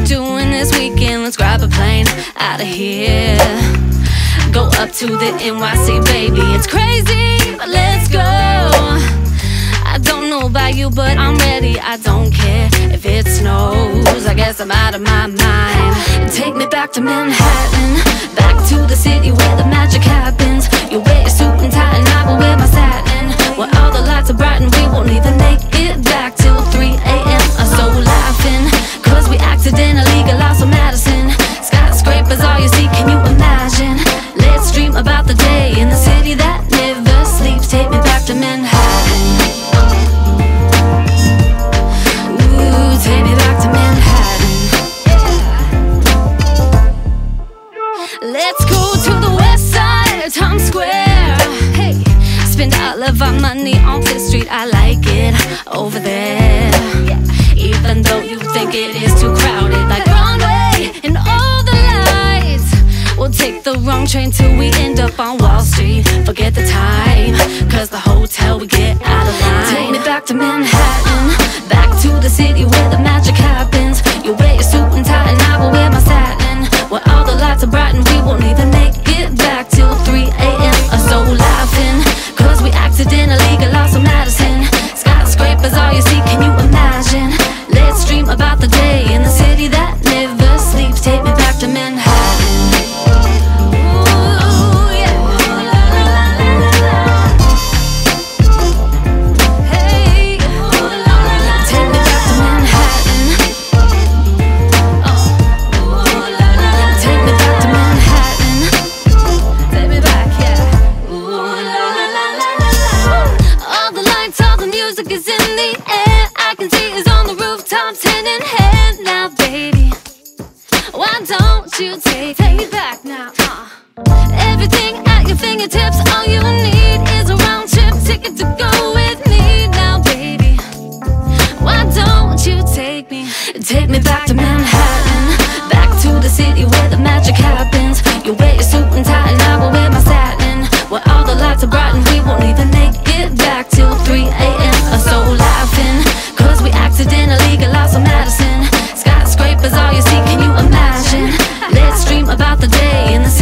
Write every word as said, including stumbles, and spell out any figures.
doing this weekend? Let's grab a plane out of here. Go up to the N Y C, baby. It's crazy, but let's go. I don't know about you, but I'm ready. I don't care if it snows. I guess I'm out of my mind. Take me back to Manhattan, back to the city where the magic happens. You wear your suit and tie and I will wear my satin, where all the lights are bright and we won't even make it back till three A M I'm so laughing, cause we accidentally got lost on Madison. Skyscrapers all you see, can you imagine? Let's dream about the day in the city that never sleeps. Take me back to Manhattan. Ooh, take me back to Manhattan. Let's go to the west side, Times Square. Hey, spend all of our money on Fifth Street. I like it over there, even though you think it is too crowded, like Broadway and all the lights. We'll take the wrong train till we end up on Wall Street. Forget the time, cause the hotel we get out of line. Take me back to Manhattan, back to the city where the magic happens. You wear your suit and tie and I will wear my satin, where all the lights are bright and we won't even make it back till three A M I'm so laughing, cause we accidentally got lost on Madison. Skyscrapers all you see, can you imagine? Let's dream about the day in the city that never sleeps. Take me back to Manhattan. Ooh, yeah. Hey, take me back to Manhattan. Oh, take me back to Manhattan. Take me back, yeah. Ooh, la, la, la, la, la. All the lights, all the music is in the air. I can see it's on the rooftops, hand in hand now, baby. Why don't you take, take me back now? Uh. Everything at your fingertips, all you need is a round trip ticket to go with me now, baby. Why don't you take me, take me back to Manhattan, back to the city where the magic happens. You wear your suit and tie and I will wear my satin, where all the lights are bright and we won't even make it back till three A M I'm so laughing, cause we accidentally got lost on Madison. Skyscrapers all you see, can you imagine? Let's dream about the day in the